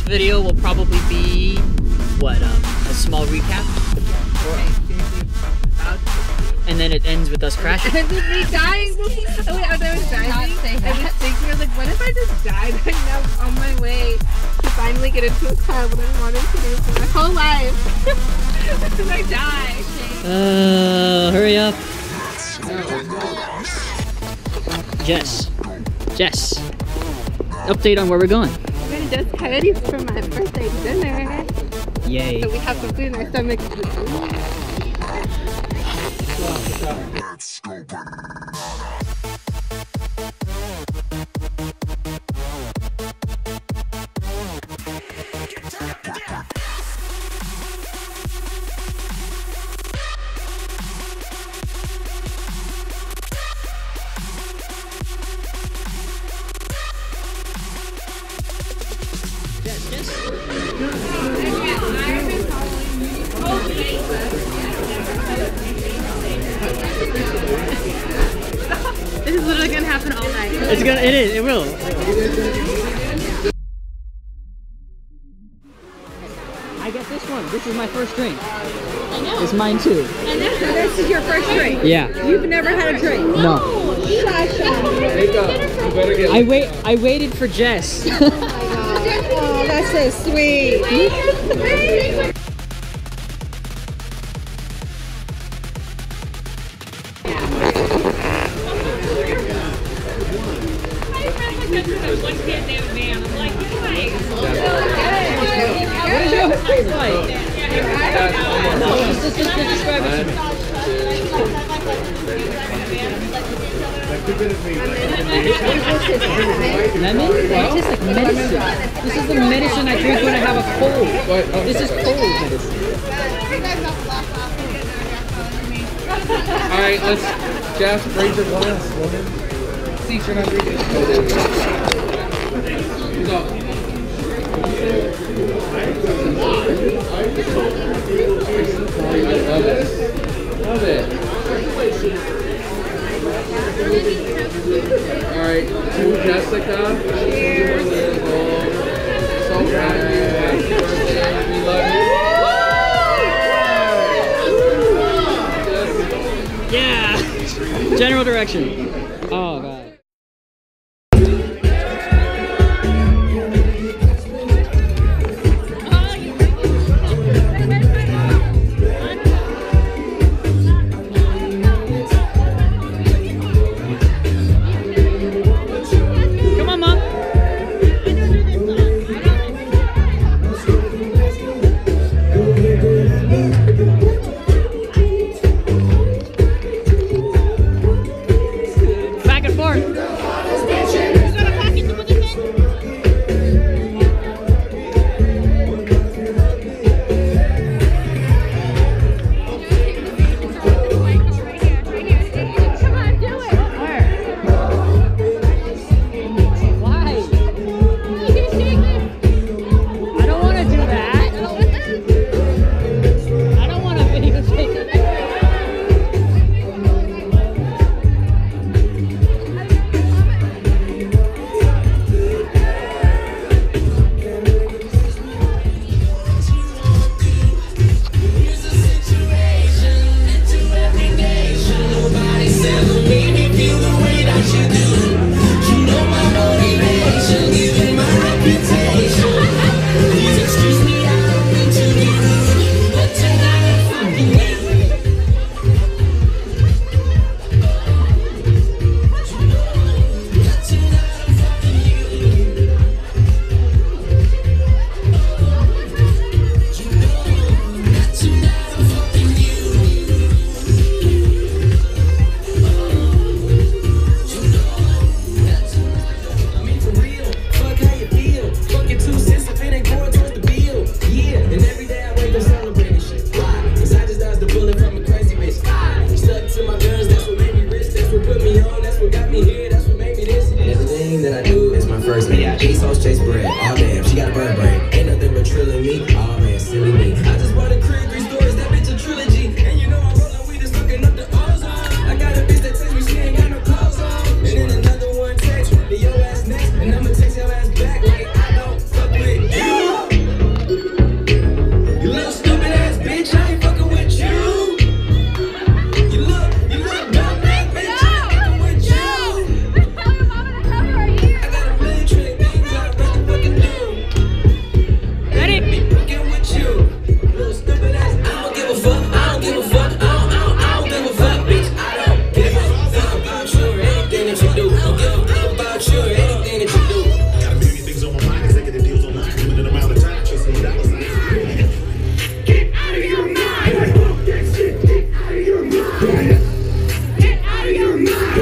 video will probably be, what, a small recap? And then it ends with us crashing. And with me dying. Wait, as I was driving, I was thinking, I was like, what if I just died right now on my way to finally get into a car what I wanted to do for my whole life? Because I die. Hurry up. Jess. Update on where we're going. We're going to just Coyote for my birthday dinner. Yay. So we have some food in our stomach. Let's go banana. This is literally gonna happen all night. It will. I get this one. This is my first drink. I know. It's mine too. I know. So this is your first drink? Yeah. You've never had a drink? No. I I waited for Jess. Oh my god. Oh, that's so sweet. Just describe it to me. Lemon? It tastes like medicine. This is the medicine I drink when I have a cold. This is cold medicine. Alright, let's just raise your glass. See if you're not drinking. Go. Love it. Alright, to Jessica. So proud of you. Happy birthday. We love you. Yeah! General direction. Oh, God. And I'ma text your ass back like I don't fuck with you.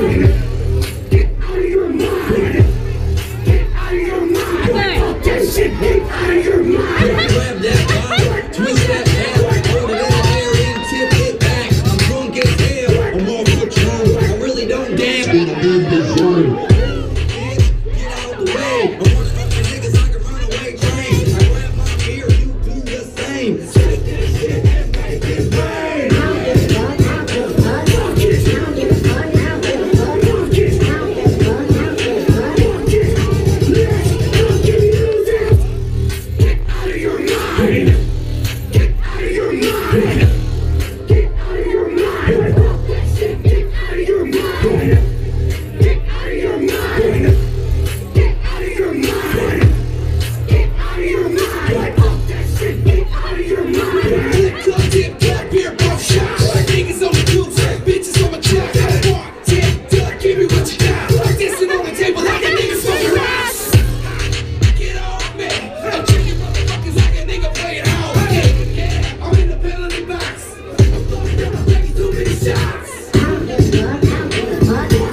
Shots.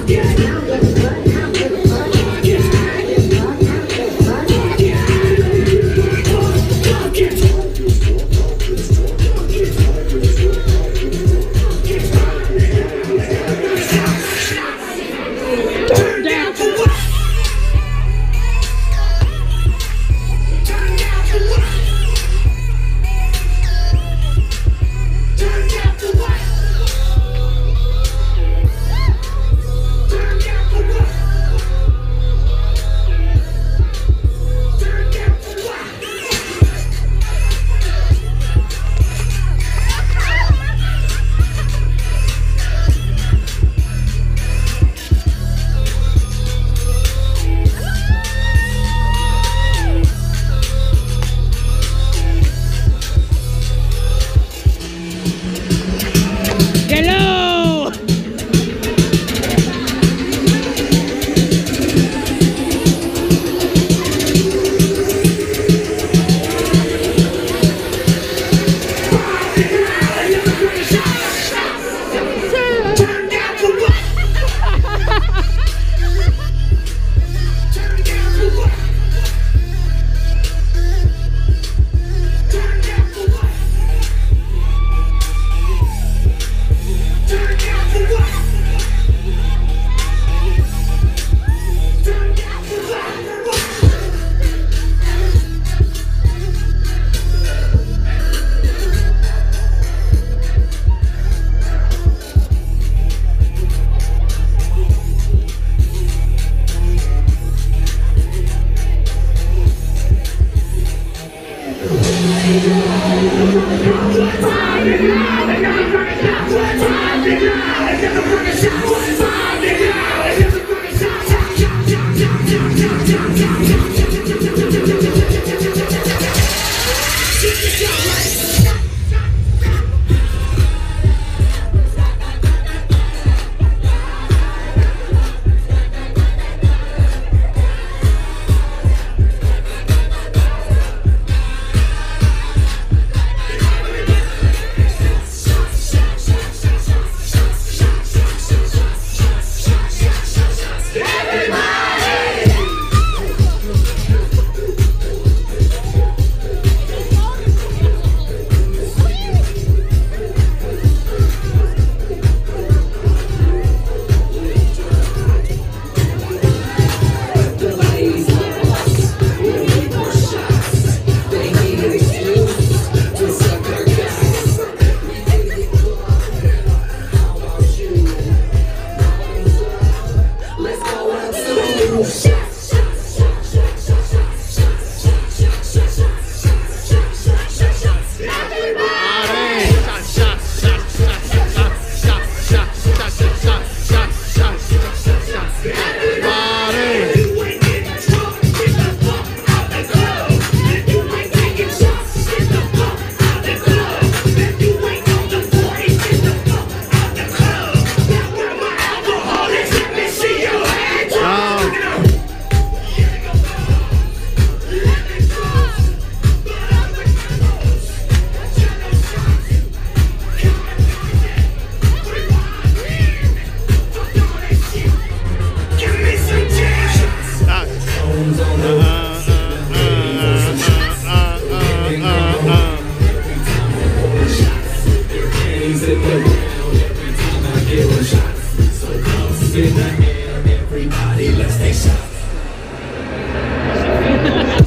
Everybody, let's stay silent.